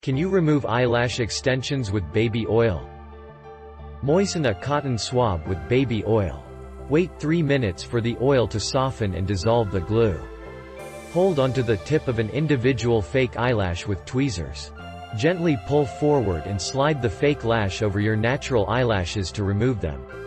Can you remove eyelash extensions with baby oil? Moisten a cotton swab with baby oil. Wait 3 minutes for the oil to soften and dissolve the glue. Hold onto the tip of an individual fake eyelash with tweezers. Gently pull forward and slide the fake lash over your natural eyelashes to remove them.